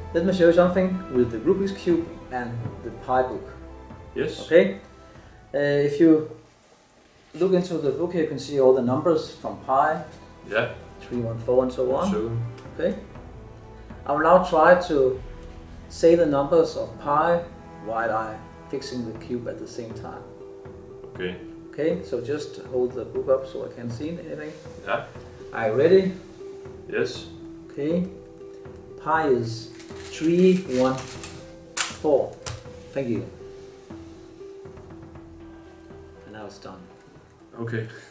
Let me show you something with the Rubik's Cube and the Pi book. Yes. Okay? If you look into the book here, you can see all the numbers from Pi, Yeah. 314 and so on. So, Okay? I will now try to say the numbers of Pi while I'm fixing the cube at the same time. okay. Okay, so just hold the book up so I can see anything. Yeah. Are you ready? Yes. Okay. Pi is 314. Thank you. And now it's done. Okay.